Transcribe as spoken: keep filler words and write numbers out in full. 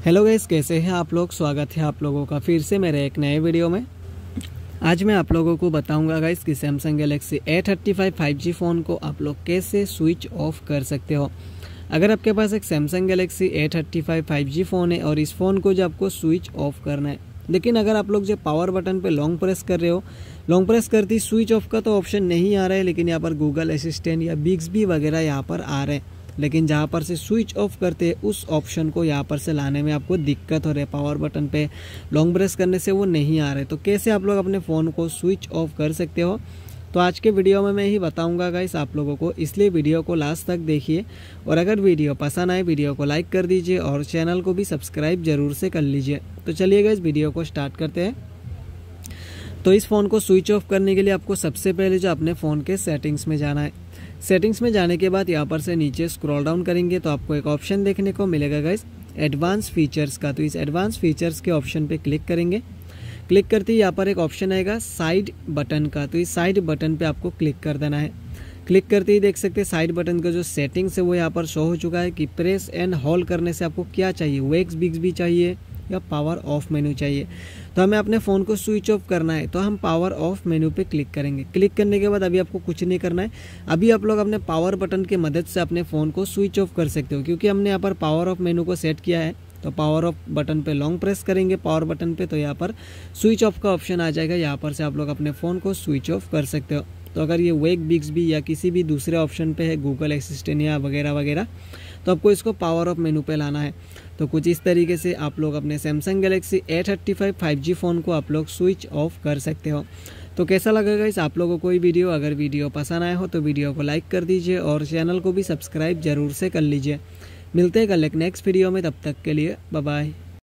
Hello guys, कैसे हैं आप लोग। स्वागत है आप लोगों का फिर से मेरे एक नए वीडियो में। आज मैं आप लोगों को बताऊंगा गाइस कि Samsung Galaxy A thirty five five G phone को आप लोग कैसे स्विच ऑफ कर सकते हो। अगर आपके पास एक Samsung Galaxy A thirty five five G phone है और इस फ़ोन को जो आपको स्विच ऑफ करना है, लेकिन अगर आप लोग जो पावर बटन पे लॉन्ग प्रेस कर रहे हो, लॉन्ग प्रेस करती स्विच ऑफ का तो ऑप्शन नहीं आ रहा है, लेकिन यहाँ पर गूगल असिस्टेंट या बिक्सबी वगैरह यहाँ पर आ रहे हैं, लेकिन जहाँ पर से स्विच ऑफ करते हैं उस ऑप्शन को यहाँ पर से लाने में आपको दिक्कत हो रही है। पावर बटन पे लॉन्ग प्रेस करने से वो नहीं आ रहे, तो कैसे आप लोग अपने फ़ोन को स्विच ऑफ कर सकते हो, तो आज के वीडियो में मैं ही बताऊंगा गाइस आप लोगों को, इसलिए वीडियो को लास्ट तक देखिए। और अगर वीडियो पसंद आए वीडियो को लाइक कर दीजिए और चैनल को भी सब्सक्राइब जरूर से कर लीजिए। तो चलिए गाइस वीडियो को स्टार्ट करते हैं। तो इस फ़ोन को स्विच ऑफ करने के लिए आपको सबसे पहले जो अपने फ़ोन के सेटिंग्स में जाना है। सेटिंग्स में जाने के बाद यहाँ पर से नीचे स्क्रॉल डाउन करेंगे तो आपको एक ऑप्शन देखने को मिलेगा गाइस एडवांस फीचर्स का। तो इस एडवांस फीचर्स के ऑप्शन पे क्लिक करेंगे। क्लिक करते ही यहाँ पर एक ऑप्शन आएगा साइड बटन का, तो इस साइड बटन पे आपको क्लिक कर देना है। क्लिक करते ही देख सकते हैं साइड बटन का जो सेटिंग्स है वो यहाँ पर शो हो चुका है कि प्रेस एंड होल्ड करने से आपको क्या चाहिए, वेक्स बिक्सबी चाहिए या पावर ऑफ मेनू चाहिए। तो हमें अपने फ़ोन को स्विच ऑफ करना है, तो हम पावर ऑफ मेनू पे क्लिक करेंगे। क्लिक करने के बाद अभी आपको कुछ नहीं करना है, अभी आप लोग अपने पावर बटन की मदद से अपने फ़ोन को स्विच ऑफ कर सकते हो, क्योंकि हमने यहाँ पर पावर ऑफ मेनू को सेट किया है। तो पावर ऑफ बटन पे लॉन्ग प्रेस करेंगे पावर बटन पे, तो यहाँ पर स्विच ऑफ का ऑप्शन आ जाएगा। यहाँ पर से आप लोग अपने फ़ोन को स्विच ऑफ कर सकते हो। तो अगर ये वेक बिक्सबी या किसी भी दूसरे ऑप्शन पे है, गूगल असिस्टेंट या वगैरह वगैरह, तो आपको इसको पावर ऑफ मेनू पे लाना है। तो कुछ इस तरीके से आप लोग अपने Samsung Galaxy A thirty five five G phone को आप लोग स्विच ऑफ कर सकते हो। तो कैसा लगेगा इस आप लोगों को ये वीडियो। अगर वीडियो पसंद आया हो तो वीडियो को लाइक कर दीजिए और चैनल को भी सब्सक्राइब जरूर से कर लीजिए। मिलते हैं कल एक नेक्स्ट वीडियो में, तब तक के लिए बाय बाय।